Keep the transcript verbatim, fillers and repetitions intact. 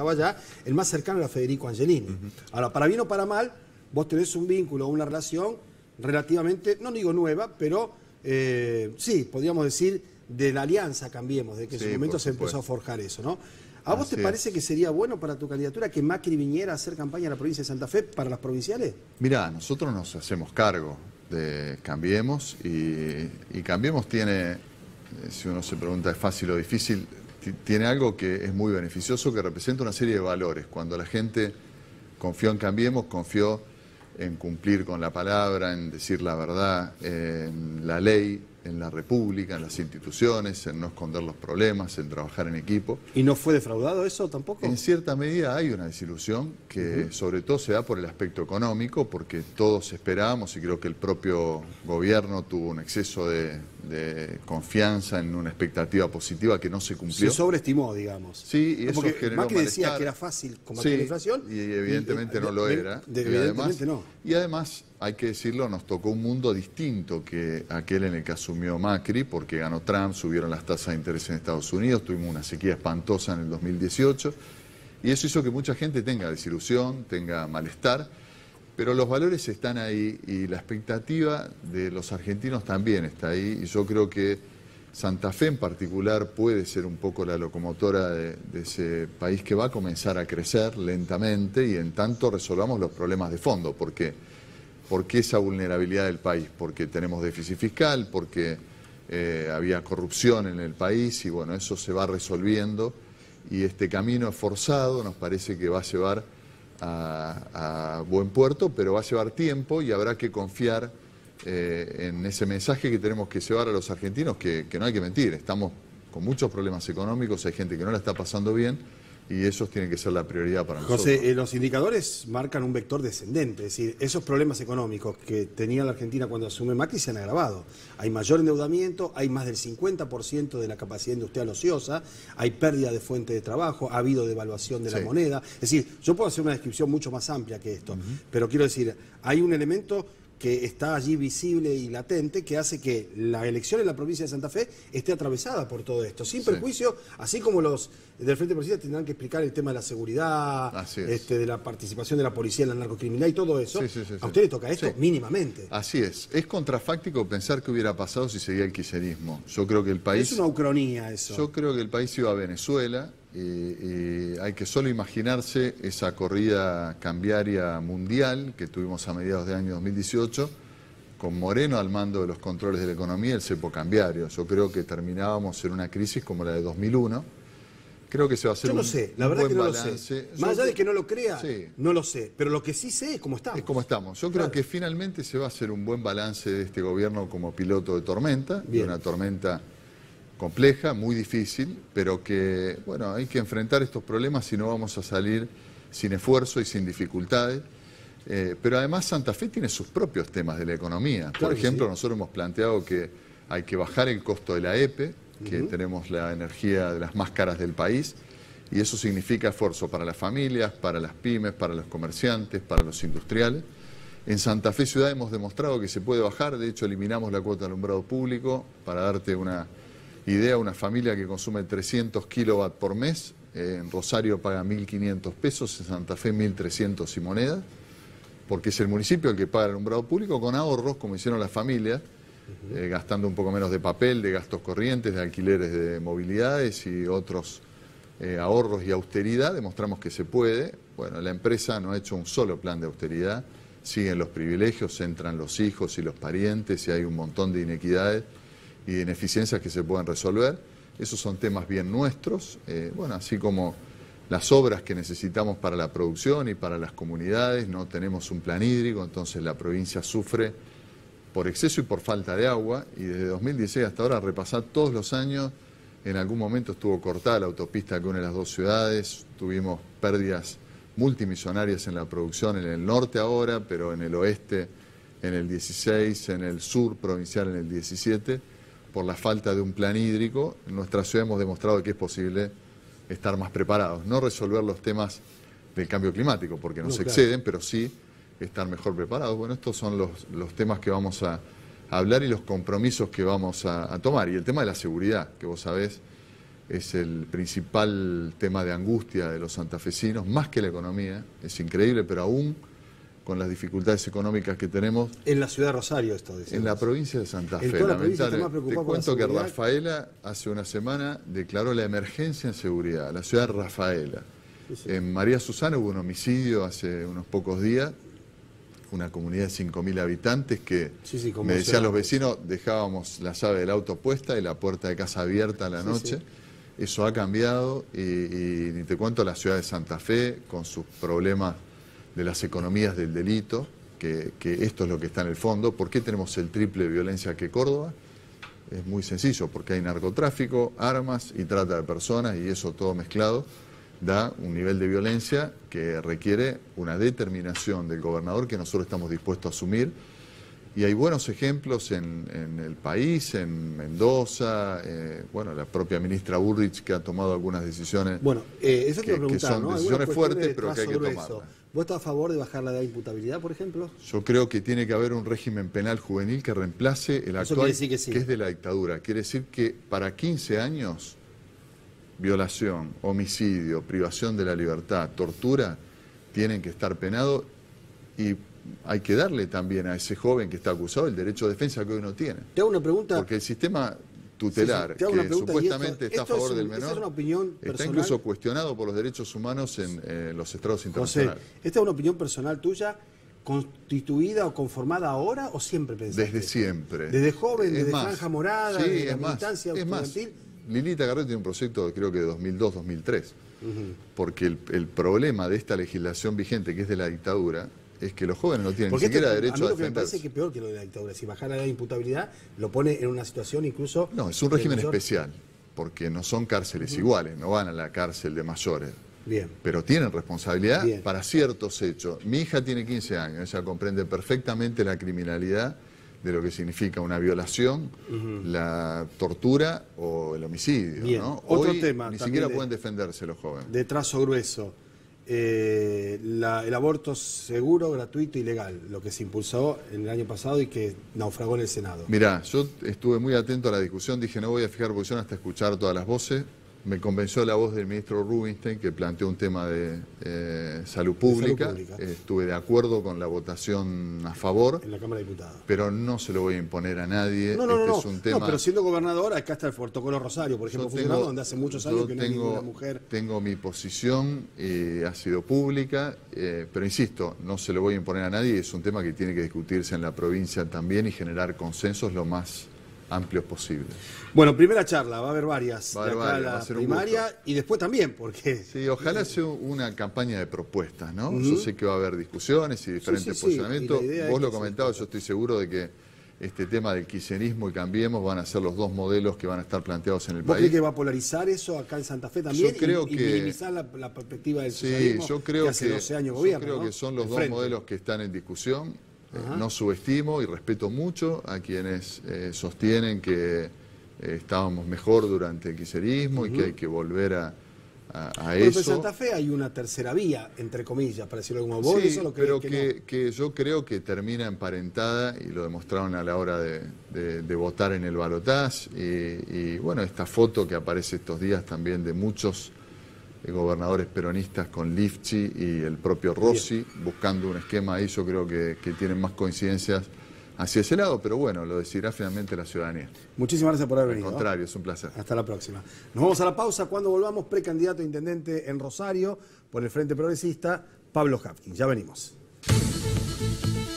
ya, el más cercano era Federico Angelini. Uh-huh. Ahora, para bien o para mal, vos tenés un vínculo, una relación relativamente, no digo nueva, pero eh, sí, podríamos decir, de la alianza Cambiemos, de que en sí, su momento se empezó a forjar eso, ¿no? ¿A vos Así te parece es. que sería bueno para tu candidatura que Macri viniera a hacer campaña en la provincia de Santa Fe para las provinciales? Mirá, nosotros nos hacemos cargo de Cambiemos y, y Cambiemos tiene, si uno se pregunta es fácil o difícil, tiene algo que es muy beneficioso, que representa una serie de valores. Cuando la gente confió en Cambiemos, confió en cumplir con la palabra, en decir la verdad, en la ley, en la República, en las instituciones, en no esconder los problemas, en trabajar en equipo. ¿Y no fue defraudado eso tampoco? En cierta medida hay una desilusión que uh-huh. sobre todo se da por el aspecto económico, porque todos esperábamos, y creo que el propio gobierno tuvo un exceso de, de confianza en una expectativa positiva que no se cumplió. Se sobreestimó, digamos. Sí, y eso porque generó Macri malestar. decía que era fácil combatir sí, la inflación. Y evidentemente y, no lo de, era. De, y evidentemente además, no. Y además, hay que decirlo, nos tocó un mundo distinto que aquel en el que asumió Macri, porque ganó Trump, subieron las tasas de interés en Estados Unidos, tuvimos una sequía espantosa en el dos mil dieciocho, y eso hizo que mucha gente tenga desilusión, tenga malestar, pero los valores están ahí y la expectativa de los argentinos también está ahí, y yo creo que Santa Fe en particular puede ser un poco la locomotora de, de ese país que va a comenzar a crecer lentamente y en tanto resolvamos los problemas de fondo. Porque, ¿por qué esa vulnerabilidad del país? Porque tenemos déficit fiscal, porque eh, había corrupción en el país y bueno, eso se va resolviendo y este camino es forzado, nos parece que va a llevar a, a buen puerto, pero va a llevar tiempo y habrá que confiar Eh, en ese mensaje que tenemos que llevar a los argentinos, que, que no hay que mentir, estamos con muchos problemas económicos, hay gente que no la está pasando bien y esos tienen que ser la prioridad para nosotros. José, eh, los indicadores marcan un vector descendente, es decir, esos problemas económicos que tenía la Argentina cuando asume Macri se han agravado. Hay mayor endeudamiento, hay más del cincuenta por ciento de la capacidad industrial ociosa, hay pérdida de fuente de trabajo, ha habido devaluación de la sí. moneda. Es decir, yo puedo hacer una descripción mucho más amplia que esto, uh-huh. pero quiero decir, hay un elemento que está allí visible y latente, que hace que la elección en la provincia de Santa Fe esté atravesada por todo esto, sin sí. perjuicio, así como los del Frente Progresista tendrán que explicar el tema de la seguridad, este, de la participación de la policía en la narcocriminalidad y todo eso, sí, sí, sí, a usted sí. le toca esto sí. mínimamente. Así es, es contrafáctico pensar qué hubiera pasado si seguía el kirchnerismo. Yo creo que el país... Es una ucronía eso. Yo creo que el país iba a Venezuela, y, y hay que solo imaginarse esa corrida cambiaria mundial que tuvimos a mediados del año dos mil dieciocho, con Moreno al mando de los controles de la economía, el cepo cambiario. Yo creo que terminábamos en una crisis como la de dos mil uno. Creo que se va a hacer Yo no un, sé, la un verdad buen que no balance. Lo sé. Yo Más allá creo... de que no lo crea, sí. no lo sé. Pero lo que sí sé es cómo estamos. Es como estamos. Yo creo claro. que finalmente se va a hacer un buen balance de este gobierno como piloto de tormenta, Bien. de una tormenta compleja, muy difícil, pero que, bueno, hay que enfrentar estos problemas si no vamos a salir sin esfuerzo y sin dificultades. Eh, pero además Santa Fe tiene sus propios temas de la economía. Por claro ejemplo, sí. nosotros hemos planteado que hay que bajar el costo de la E P E, que uh-huh. tenemos la energía de las más caras del país, y eso significa esfuerzo para las familias, para las pymes, para los comerciantes, para los industriales. En Santa Fe Ciudad hemos demostrado que se puede bajar, de hecho eliminamos la cuota de alumbrado público. Para darte una idea, una familia que consume trescientos kilovatios por mes, eh, en Rosario paga mil quinientos pesos, en Santa Fe mil trescientos y monedas, porque es el municipio el que paga el alumbrado público con ahorros, como hicieron las familias, uh-huh. eh, gastando un poco menos de papel, de gastos corrientes, de alquileres de movilidades y otros eh, ahorros y austeridad. Demostramos que se puede. Bueno, la empresa no ha hecho un solo plan de austeridad, siguen los privilegios, entran los hijos y los parientes y hay un montón de inequidades y de ineficiencias que se pueden resolver. Esos son temas bien nuestros, eh, bueno, así como las obras que necesitamos para la producción y para las comunidades. No tenemos un plan hídrico, entonces la provincia sufre por exceso y por falta de agua, y desde dos mil dieciséis hasta ahora, repasar todos los años, en algún momento estuvo cortada la autopista que une las dos ciudades, tuvimos pérdidas multimillonarias en la producción en el norte ahora, pero en el oeste en el dieciséis, en el sur provincial en el diecisiete, por la falta de un plan hídrico. En nuestra ciudad hemos demostrado que es posible estar más preparados, no resolver los temas del cambio climático, porque nos no, exceden, claro. pero sí estar mejor preparados. Bueno, estos son los, los temas que vamos a, a hablar y los compromisos que vamos a, a tomar. Y el tema de la seguridad, que vos sabés, es el principal tema de angustia de los santafesinos, más que la economía. Es increíble, pero aún con las dificultades económicas que tenemos. En la ciudad de Rosario esto decimos. En la provincia de Santa Fe. En toda la provincia está más Te preocupado por la cuento que seguridad. Rafaela hace una semana declaró la emergencia en seguridad, la ciudad de Rafaela. Sí, sí. En María Susana hubo un homicidio hace unos pocos días, una comunidad de cinco mil habitantes que Sí, sí, me decían los conmocionante. vecinos, dejábamos la llave del auto puesta y la puerta de casa abierta a la Sí, noche. sí. Eso ha cambiado y, y ni te cuento la ciudad de Santa Fe con sus problemas de las economías del delito, que, que esto es lo que está en el fondo. ¿Por qué tenemos el triple de violencia que Córdoba? Es muy sencillo, porque hay narcotráfico, armas y trata de personas, y eso todo mezclado da un nivel de violencia que requiere una determinación del gobernador que nosotros estamos dispuestos a asumir. Y hay buenos ejemplos en, en el país, en Mendoza, eh, bueno, la propia ministra Burrich que ha tomado algunas decisiones. Bueno, eh, eso te que- iba a preguntar, que son ¿no? ¿Alguna decisiones cuestión fuertes, de pero que hay que trazo grueso? tomarlas. ¿Vos estás a favor de bajar la edad de imputabilidad, por ejemplo? Yo creo que tiene que haber un régimen penal juvenil que reemplace el Eso actual, quiere decir que sí. es de la dictadura. Quiere decir que para quince años, violación, homicidio, privación de la libertad, tortura, tienen que estar penados, y hay que darle también a ese joven que está acusado el derecho de defensa que hoy no tiene. Te hago una pregunta. Porque el sistema tutelar, Sí, sí, te hago una que pregunta, y supuestamente esto- está a esto es favor un- del esa menor, es una opinión está personal. incluso cuestionado por los derechos humanos en eh, los estrados José, internacionales. ¿esta es una opinión personal tuya, constituida o conformada ahora o siempre pensaste? Desde siempre. Desde joven, Es desde más, Franja Morada, sí, desde la es más, militancia es más. estudiantil. Lilita Carrió tiene un proyecto, creo que de dos mil dos, dos mil tres. Porque el, el problema de esta legislación vigente, que es de la dictadura, es que los jóvenes no tienen Porque ni siquiera este- a derecho mí a lo que me parece defenderse. que es peor que lo de la dictadura. Si bajar la edad de imputabilidad, lo pone en una situación incluso... No, es un de régimen mayor- especial, porque no son cárceles iguales, no van a la cárcel de mayores. Bien. Pero tienen responsabilidad Bien. para ciertos hechos. Mi hija tiene quince años, ella comprende perfectamente la criminalidad de lo que significa una violación, la tortura o el homicidio. Bien. ¿no? Otro Hoy tema ni también siquiera de- pueden defenderse los jóvenes. De trazo grueso. Eh, la- el aborto seguro, gratuito y legal, lo que se impulsó en el año pasado y que naufragó en el Senado. Mirá, yo estuve muy atento a la discusión, dije no voy a fijar posición hasta escuchar todas las voces. Me convenció la voz del ministro Rubinstein, que planteó un tema de eh, salud pública. pública. Eh, estuve de acuerdo con la votación a favor, En la Cámara de Diputados. pero no se lo voy a imponer a nadie. No, no, no, este no. es un tema... No, pero siendo gobernador, acá está el protocolo Rosario, por ejemplo, Yo funcionando tengo- donde hace muchos yo años que no hay tengo, ninguna mujer. Tengo mi posición, eh, ha sido pública, eh, pero insisto, no se lo voy a imponer a nadie, es un tema que tiene que discutirse en la provincia también y generar consensos lo más amplios posibles. Bueno, primera charla, va a haber varias. Va a haber de acá varias, a va la a ser un primaria y después también, porque... Sí, ojalá sea una campaña de propuestas, ¿no? Yo sé que va a haber discusiones y diferentes sí, sí, posicionamientos. y la idea es Vos que lo se comentabas, yo estoy seguro de que este tema del kirchnerismo y Cambiemos van a ser los dos modelos que van a estar planteados en el ¿Vos país. crees que va a polarizar eso acá en Santa Fe también? Yo creo y, y que- minimizar la, la perspectiva del Sí, socialismo yo creo que hace que, doce años yo gobierna, creo ¿no? que son los El dos frente. modelos que están en discusión. Eh, Ajá. no subestimo y respeto mucho a quienes eh, sostienen que eh, estábamos mejor durante el kirchnerismo y que hay que volver a, a- a Bueno, pero en eso. Santa Fe hay una tercera vía, entre comillas, para decirlo como vos, Sí, eso lo crees pero que, que, no. que yo creo que termina emparentada y lo demostraron a la hora de, de- de votar en el balotaje. Y, y, bueno, esta foto que aparece estos días también de muchos eh, gobernadores peronistas con Lifchi y el propio Rossi buscando un esquema ahí, yo creo que, que tienen más coincidencias hacia ese lado, pero bueno, lo decidirá finalmente la ciudadanía. Muchísimas gracias por haber Al venido. contrario, es un placer. Hasta la próxima. Nos vamos a la pausa. Cuando volvamos, precandidato a intendente en Rosario por el Frente Progresista, Pablo Hapkin. Ya venimos.